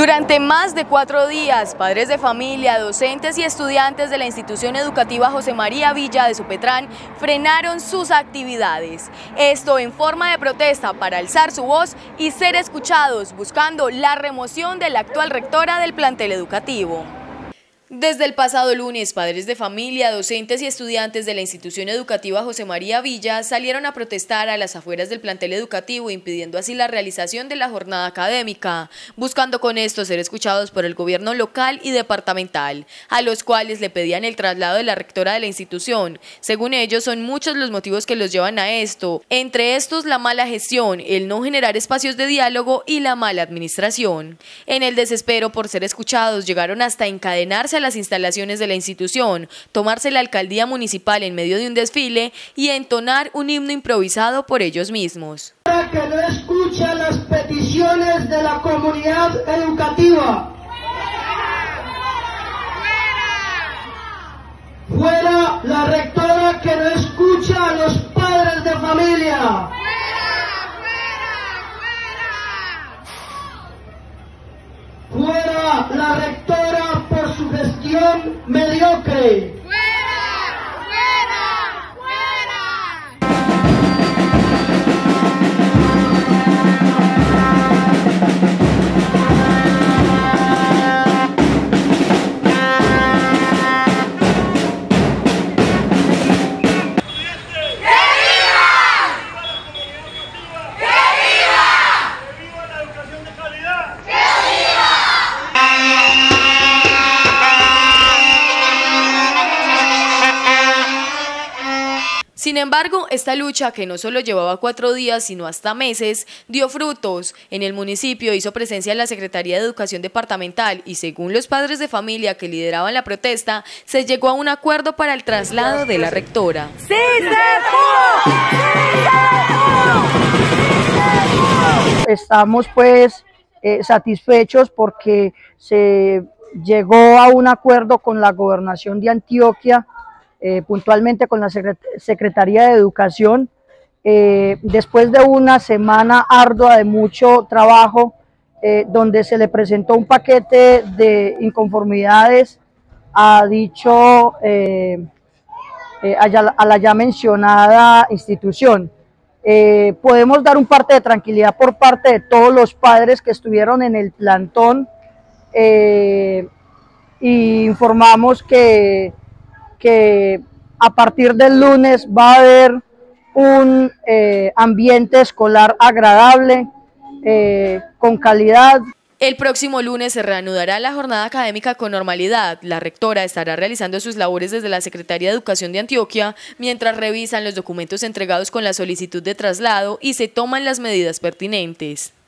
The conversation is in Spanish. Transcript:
Durante más de 4 días, padres de familia, docentes y estudiantes de la institución educativa José María Villa de Sopetrán frenaron sus actividades. Esto en forma de protesta para alzar su voz y ser escuchados, buscando la remoción de la actual rectora del plantel educativo. Desde el pasado lunes, padres de familia, docentes y estudiantes de la institución educativa José María Villa salieron a protestar a las afueras del plantel educativo, impidiendo así la realización de la jornada académica, buscando con esto ser escuchados por el gobierno local y departamental, a los cuales le pedían el traslado de la rectora de la institución. Según ellos, son muchos los motivos que los llevan a esto, entre estos la mala gestión, el no generar espacios de diálogo y la mala administración. En el desespero por ser escuchados, llegaron hasta encadenarse a las instalaciones de la institución, tomarse la alcaldía municipal en medio de un desfile y entonar un himno improvisado por ellos mismos. Que no escucha las peticiones de la comunidad educativa. Fuera la rectora que no escucha a los padres de familia. Fuera la rectora por su gestión mediocre. Sin embargo, esta lucha, que no solo llevaba 4 días, sino hasta meses, dio frutos. En el municipio hizo presencia la Secretaría de Educación Departamental y, según los padres de familia que lideraban la protesta, se llegó a un acuerdo para el traslado de la rectora. ¡Sí se pudo! ¡Sí se pudo! Estamos pues satisfechos porque se llegó a un acuerdo con la Gobernación de Antioquia, puntualmente con la Secretaría de Educación, después de una semana ardua de mucho trabajo, donde se le presentó un paquete de inconformidades a dicho, a la ya mencionada institución. Podemos dar un parte de tranquilidad por parte de todos los padres que estuvieron en el plantón, y informamos que a partir del lunes va a haber un ambiente escolar agradable, con calidad. El próximo lunes se reanudará la jornada académica con normalidad. La rectora estará realizando sus labores desde la Secretaría de Educación de Antioquia, mientras revisan los documentos entregados con la solicitud de traslado y se toman las medidas pertinentes.